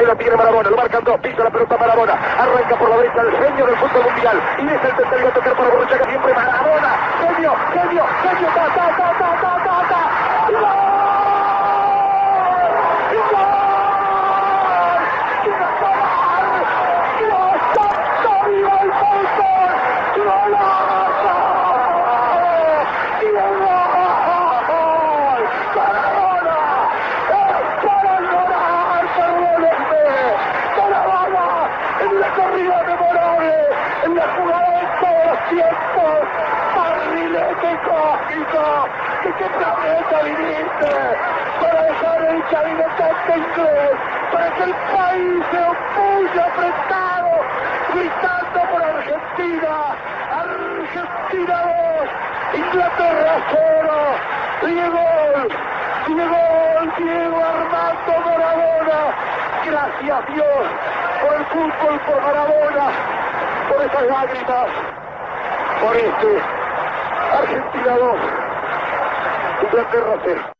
Ahí lo tiene Maradona, lo marcan dos, pisa la pelota Maradona, arranca por la derecha el genio del fútbol mundial, y es el tercero a tocar para Borruchaga, siempre Maradona, genio, ta, ta, ta, ta, ta, ta, ta. ¿De qué planeta viniste? Para dejar el chavinetante inglés, para que el país se opulle apretado, gritando por Argentina. Argentina 2, Inglaterra 0. Diego Armando Maradona. Gracias Dios por el fútbol, por Maradona, por esas lágrimas, por Argentina 2, Inglaterra 0.